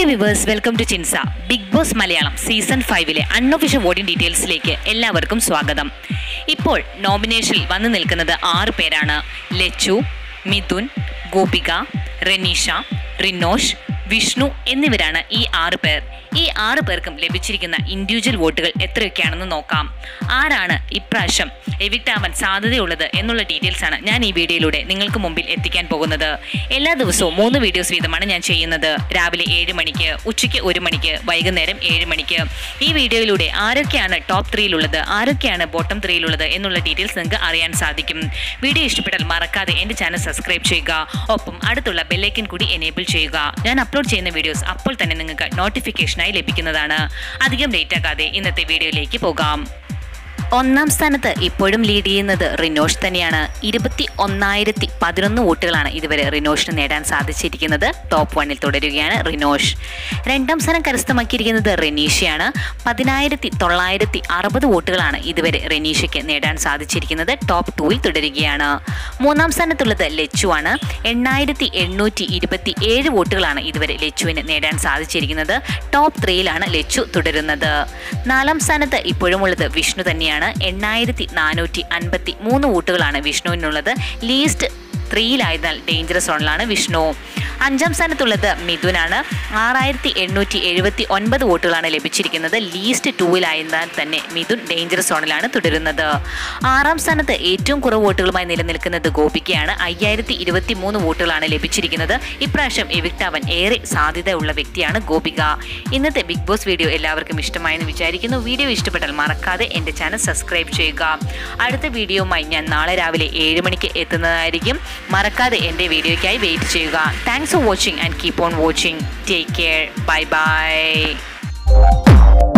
Okay viewers, welcome to Chinsa. Bigg Boss Malayalam Season 5-ലെ Unofficial voting detailsലേക്ക് എല്ലാവർക്കും സ്വാഗതം. ഇപ്പോൾ നോമിനേഷനിൽ വന്നു നിൽക്കുന്നത് 6 പേരാണ്. ലച്ചു, മിഥുൻ, ഗോപിക, റനീഷ, റിനോഷ്, വിഷ്ണു എന്നിവരാണ് ഈ 6 പേർ. ഈ 6 പേർക്കും ലഭിച്ചിരിക്കുന്ന ഇൻഡിവിജ്വൽ വോട്ടുകൾ എത്രയൊക്കെയാണെന്ന് നോക്കാം. ആരാണ് ഇപ്രാവശ്യം എവിക്റ്റ് ആവാൻ സാധ്യതയുള്ളത് എന്നുള്ള ഡീറ്റെയിൽസ് ആണ് ഞാൻ ഈ വീഡിയോയിലൂടെ നിങ്ങൾക്ക് മുമ്പിൽ എത്തിക്കാൻ പോകുന്നത്. എല്ലാ ദിവസവും 3 വീഡിയോസ് വീതമാണ് ഞാൻ ചെയ്യുന്നത്. രാവിലെ 7 മണിക്ക്, ഉച്ചയ്ക്ക് 1 മണിക്ക്, വൈകുന്നേരം 7 മണിക്ക്. ഈ വീഡിയോയിലൂടെ ആരൊക്കെയാണ് ടോപ്പ് 3-ലുള്ളത്, ആരൊക്കെയാണ് ബോട്ടം 3-ലുള്ളത് എന്നുള്ള ഡീറ്റെയിൽസ് നിങ്ങൾക്ക് അറിയാൻ സാധിക്കും. വീഡിയോ ഇഷ്ടപ്പെട്ടാൽ മറക്കാതെ എൻ്റെ ചാനൽ സബ്സ്ക്രൈബ് ചെയ്യുക. ഒപ്പം അടുത്തുള്ള ബെല്ലൈക്കൻ കൂടി എനേബിൾ ചെയ്യുക. ഞാൻ അപ്ലോഡ് ചെയ്യുന്ന വീഡിയോസ് അപ്പോൾ തന്നെ നിങ്ങൾക്ക് നോട്ടിഫിക്കേഷനായി ലഭിക്കുന്നതാണ്. അധികം ലേറ്റ് ആകാതെ ഇന്നത്തെ വീഡിയോയിലേക്ക് പോകാം. 1-ാം സ്ഥാനത്ത് ഇപ്പോഴും ലീഡ് ചെയ്യുന്നത് റിനോഷ് തന്നെയാണ്. 21,011 വോട്ടുകളാണ് ഇതുവരെ റിനോഷിന് നേടാൻ സാധിച്ചിരിക്കുന്നത്. ടോപ്പ് 1-ൽ തുടരുകയാണ് റിനോഷ്. 2-ാം സ്ഥാനം കരസ്ഥമാക്കിയിരിക്കുന്നത് റനീഷയാണ്. 10,960 വോട്ടുകളാണ് ഇതുവരെ റനീഷയ്ക്ക് നേടാൻ സാധിച്ചിരിക്കുന്നത്. ടോപ്പ് 2-ൽ തുടരുകയാണ്. 3-ാം സ്ഥാനത്തുള്ളത് ലച്ചുവാണ്. 8,827 വോട്ടുകളാണ് ഇതുവരെ ലച്ചുവിന് നേടാൻ സാധിച്ചിരിക്കുന്നത്. ടോപ്പ് 3-ലാണ് ലച്ചു തുടരുന്നത്. 4-ാം സ്ഥാനത്ത് ഇപ്പോഴും ഉള്ളത് വിഷ്ണു തന്നെയാണ്. 8,453 വോട്ടുകളാണ് വിഷ്ണുവിനുള്ളത്. ലീസ്റ്റ് 3-ലായതിനാൽ ഡേഞ്ചറസ് സോണിലാണ് വിഷ്ണു. 5-ാം സ്ഥാനത്തുള്ളത് മിഥുനാണ്. 6,879 വോട്ടുകളാണ് ലഭിച്ചിരിക്കുന്നത്. ലീസ്റ്റ് 2-ലായതിനാൽ തന്നെ മിഥുൻ ഡേഞ്ചറസ് സോണിലാണ് തുടരുന്നത്. 6-ാം സ്ഥാനത്ത് ഏറ്റവും കുറവ് വോട്ടുകളുമായി നിലനിൽക്കുന്നത് ഗോപിക്കയാണ്. 5,023 വോട്ടുകളാണ് ലഭിച്ചിരിക്കുന്നത്. ഇപ്രാവശ്യം എവിക്റ്റ് ആവാൻ ഏറെ സാധ്യതയുള്ള വ്യക്തിയാണ് ഗോപിക. ഇന്നത്തെ ബിഗ് ബോസ് വീഡിയോ എല്ലാവർക്കും ഇഷ്ടമായെന്ന് വിചാരിക്കുന്നു. വീഡിയോ ഇഷ്ടപ്പെട്ടാൽ മറക്കാതെ എൻ്റെ ചാനൽ സബ്സ്ക്രൈബ് ചെയ്യുക. അടുത്ത വീഡിയോയുമായി ഞാൻ നാളെ രാവിലെ 7 മണിക്ക് എത്തുന്നതായിരിക്കും. മറക്കാതെ എൻ്റെ വീഡിയോയ്ക്കായി വെയിറ്റ് ചെയ്യുക. Thanks for watching and keep on watching. Take care. Bye bye.